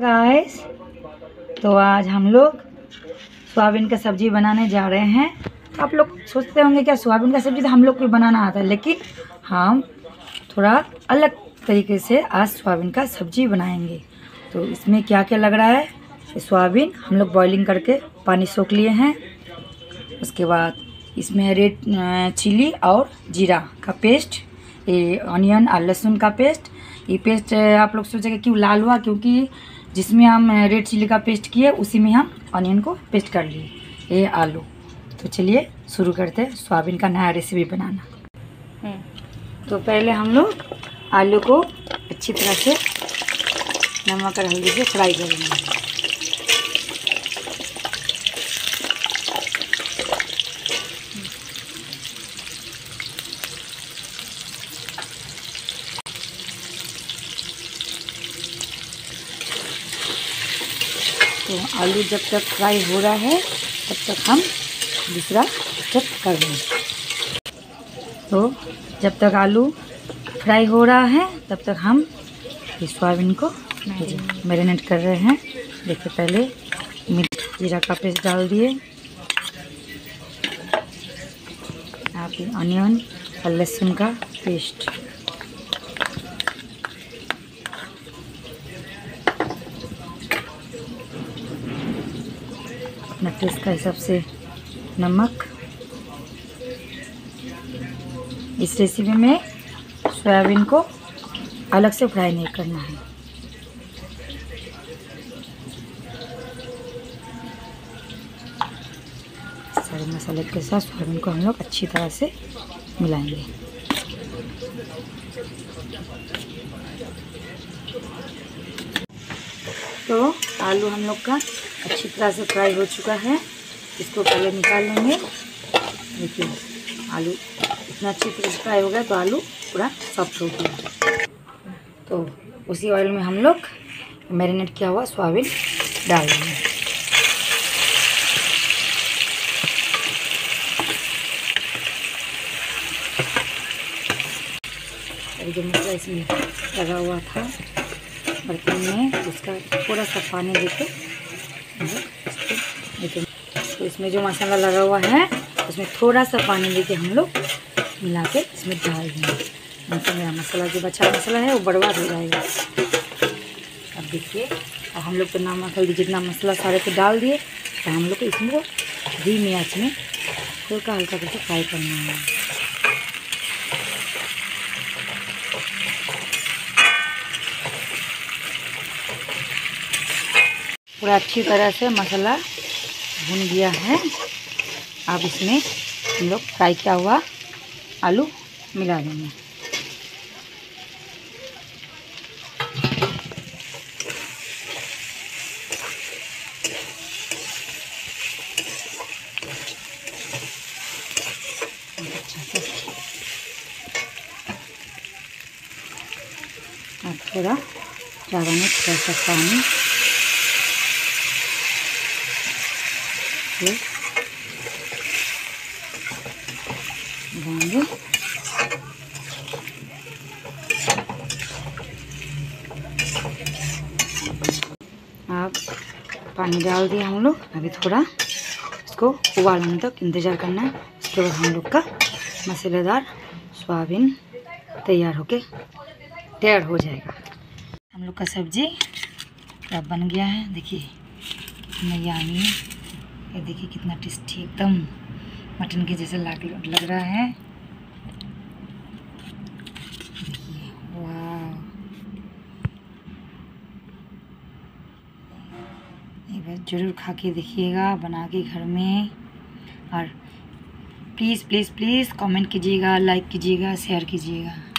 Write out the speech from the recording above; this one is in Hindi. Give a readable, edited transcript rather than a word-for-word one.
गाइस, तो आज हम लोग सोयाबीन का सब्ज़ी बनाने जा रहे हैं। आप लोग सोचते होंगे क्या सोयाबीन का सब्ज़ी तो हम लोग को बनाना आता है, लेकिन हम थोड़ा अलग तरीके से आज सोयाबीन का सब्ज़ी बनाएंगे। तो इसमें क्या क्या लग रहा है, सोयाबीन हम लोग बॉइलिंग करके पानी सोख लिए हैं। उसके बाद इसमें रेड चिली और जीरा का पेस्ट, ये ऑनियन और लहसुन का पेस्ट। ये पेस्ट आप लोग सोचेंगे क्यों लाल हुआ, क्योंकि जिसमें हम रेड चिली का पेस्ट किए उसी में हम ऑनियन को पेस्ट कर लिए। ये आलू। तो चलिए शुरू करते हैं सोयाबीन का नया रेसिपी बनाना। तो पहले हम लोग आलू को अच्छी तरह से नमक और हल्दी से फ्राई करेंगे। तो आलू जब तक फ्राई हो रहा है तब तक हम दूसरा स्टेप कर देंगे। तो जब तक आलू फ्राई हो रहा है तब तक हम इस सोयाबीन को मैरिनेट कर रहे हैं। देखिए, पहले मिर्च जीरा का पेस्ट डाल दिए, यहाँ पे ऑनियन और लहसुन का पेस्ट, अपना टेस्ट का हिसाब से नमक। इस रेसिपी में सोयाबीन को अलग से फ्राई नहीं करना है। सारे मसाले के साथ सोयाबीन को हम लोग अच्छी तरह से मिलाएंगे। तो आलू हम लोग का अच्छी तरह से फ्राई हो चुका है, इसको पहले निकाल लेंगे। देखिए, आलू इतना अच्छी तरह से फ्राई हो गया तो आलू पूरा सॉफ्ट हो गया। तो उसी ऑयल में हम लोग मैरिनेट किया हुआ सोयाबीन डाल देंगे। जो मसाला इसमें लगा हुआ था बर्तन में, उसका थोड़ा सा पानी देके देखिए, तो इसमें जो मसाला लगा हुआ है उसमें थोड़ा सा पानी देके हम लोग मिला के इसमें डाल देंगे। तो मेरा मसाला जो बचा मसाला है वो बर्बाद हो जाएगा। अब देखिए, और हम लोग तो नमक हल्दी जितना मसाला सारे को डाल दिए, तो हम लोग को इसमें धीमी आंच में हल्का हल्का करके फ्राई करना है। पूरा अच्छी तरह से मसाला भून गया है। अब इसमें हम लोग फ्राई किया हुआ आलू मिला देंगे। अब थोड़ा ज़्यादा नहीं, थोड़ा सा पानी डालेंगे। अब पानी डाल दिया हम लोग। अभी थोड़ा इसको उबालने तक इंतज़ार करना है। उसके बाद हम लोग का मसालेदार सोयाबीन तैयार हो जाएगा। हम लोग का सब्ज़ी अब बन गया है। देखिए यानी ये देखिए कितना टेस्टी, एकदम मटन के जैसा लग रहा है। देखिए, वाह, एक बार ज़रूर खा के देखिएगा बना के घर में। और प्लीज़ प्लीज़ प्लीज़ कमेंट कीजिएगा, लाइक कीजिएगा, शेयर कीजिएगा।